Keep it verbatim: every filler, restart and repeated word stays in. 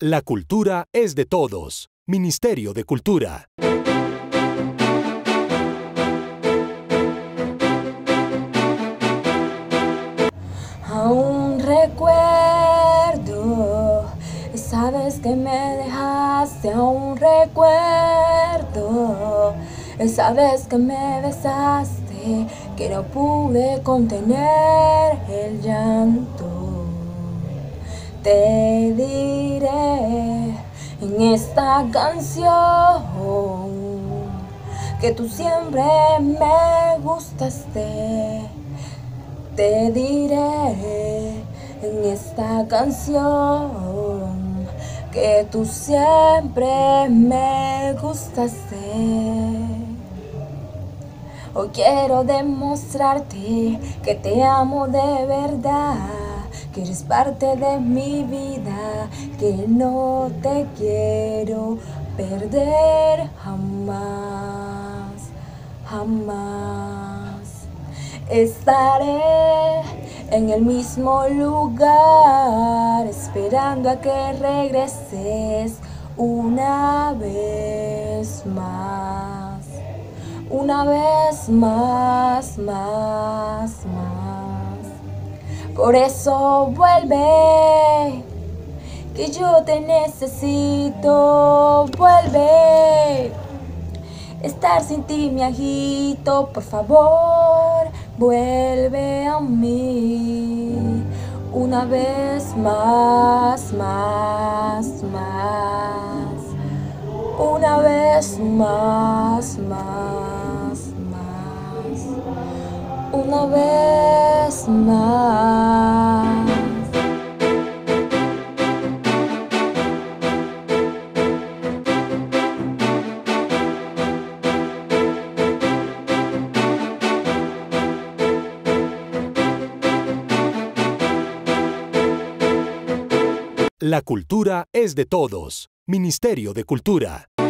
La cultura es de todos. Ministerio de Cultura. Aún recuerdo esa vez que me dejaste, aún recuerdo esa vez que me besaste, que no pude contener el llanto. Te diré en esta canción que tú siempre me gustaste. Te diré en esta canción que tú siempre me gustaste. Hoy quiero demostrarte que te amo de verdad, que eres parte de mi vida, que no te quiero perder jamás, jamás. Estaré en el mismo lugar esperando a que regreses una vez más, una vez más, más, más. Por eso vuelve, que yo te necesito, vuelve. Estar sin ti me agito, por favor, vuelve a mí. Una vez más, más, más. Una vez más, más, más. Una vez más. La cultura es de todos. Ministerio de Cultura.